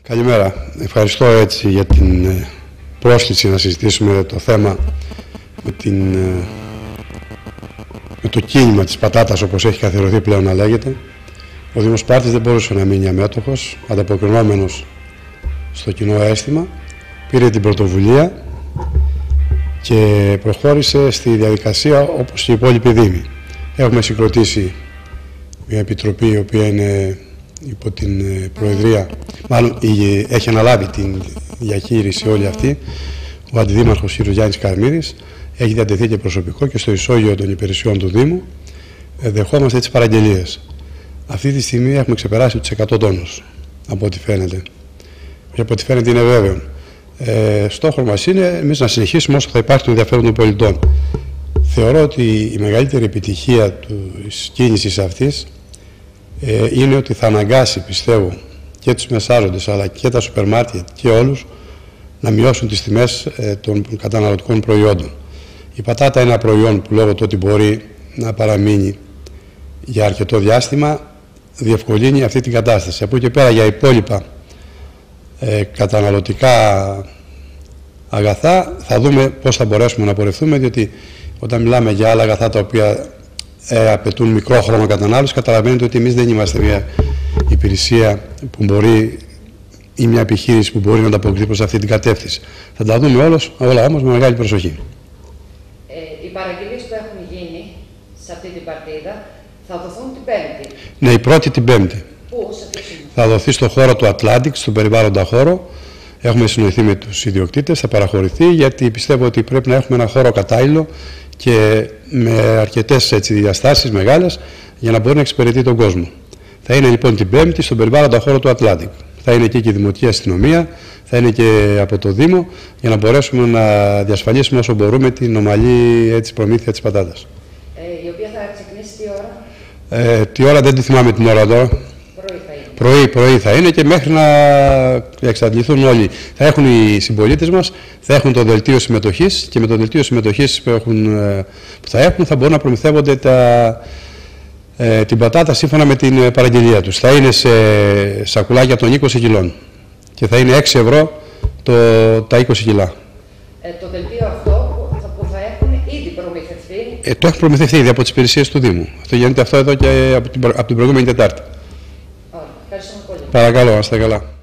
Καλημέρα. Ευχαριστώ έτσι για την πρόσκληση να συζητήσουμε το θέμα με το κίνημα της πατάτας, όπως έχει καθιερωθεί πλέον να λέγεται. Ο Δήμος Σπάρτης δεν μπορούσε να μείνει αμέτωχος, ανταποκρινόμενος στο κοινό αίσθημα, πήρε την πρωτοβουλία και προχώρησε στη διαδικασία όπως και οι υπόλοιποι δήμοι. Έχουμε συγκροτήσει μια επιτροπή η οποία είναι υπό την Προεδρία, μάλλον έχει αναλάβει την διαχείριση όλη αυτή, ο Αντιδήμαρχος κ. Γιάννης Καρμίδης. Έχει διατεθεί και προσωπικό και στο ισόγειο των υπηρεσιών του Δήμου δεχόμαστε τις παραγγελίες. Αυτή τη στιγμή έχουμε ξεπεράσει τους 100 τόνους, από ό,τι φαίνεται. Και από ό,τι φαίνεται είναι βέβαιο. Στόχος μας είναι εμείς να συνεχίσουμε όσο θα υπάρχει το ενδιαφέρον των πολιτών. Θεωρώ ότι η μεγαλύτερη επιτυχία της κίνησης αυτής είναι ότι θα αναγκάσει, πιστεύω, και τους μεσάζοντες αλλά και τα σούπερ μάρκετ και όλους να μειώσουν τις τιμές των καταναλωτικών προϊόντων. Η πατάτα είναι ένα προϊόν που λόγω του ότι μπορεί να παραμείνει για αρκετό διάστημα διευκολύνει αυτή την κατάσταση. Από εκεί και πέρα για υπόλοιπα καταναλωτικά αγαθά θα δούμε πώς θα μπορέσουμε να πορευτούμε, διότι όταν μιλάμε για άλλα αγαθά τα οποία απαιτούν μικρό χρόνο κατανάλωση, καταλαβαίνετε ότι εμείς δεν είμαστε μια υπηρεσία που μπορεί ή μια επιχείρηση που μπορεί να ανταποκριθεί προς αυτή την κατεύθυνση. Θα τα δούμε όλα όμως με μεγάλη προσοχή. Οι παραγγελίες που έχουν γίνει σε αυτή την παρτίδα θα δοθούν την Πέμπτη. Ναι, η πρώτη την Πέμπτη. Πού, σε ποιο σημείο? Θα δοθεί στο χώρο του Atlantic, στον περιβάλλοντα χώρο. Έχουμε συνοηθεί με τους ιδιοκτήτες, θα παραχωρηθεί, γιατί πιστεύω ότι πρέπει να έχουμε ένα χώρο κατάλληλο και με αρκετές διαστάσεις μεγάλες για να μπορεί να εξυπηρετεί τον κόσμο. Θα είναι λοιπόν την Πέμπτη στον περιβάλλοντα χώρο του Atlantic. Θα είναι εκεί και η Δημοτική Αστυνομία, θα είναι και από το Δήμο, για να μπορέσουμε να διασφαλίσουμε όσο μπορούμε την ομαλή προμήθεια της πατάτας. Η οποία θα ξεκινήσει τι ώρα? Τι ώρα δεν τη θυμάμαι την ώρα τώρα. Πρωί θα είναι και μέχρι να εξαντληθούν όλοι. Θα έχουν οι συμπολίτες μας, θα έχουν το δελτίο συμμετοχής και με το δελτίο συμμετοχής που θα μπορούν να προμηθεύονται την πατάτα σύμφωνα με την παραγγελία τους. Θα είναι σε σακουλάκια των 20 κιλών και θα είναι 6 ευρώ τα 20 κιλά. Το δελτίο αυτό που θα έχουν ήδη προμηθευτεί? Το έχει προμηθευτεί ήδη από τις υπηρεσίες του Δήμου. Αυτό γίνεται αυτό εδώ και από την προηγούμενη Τετάρτη. Ευχαριστούμε πολύ. Παρακαλώ, να είστε καλά.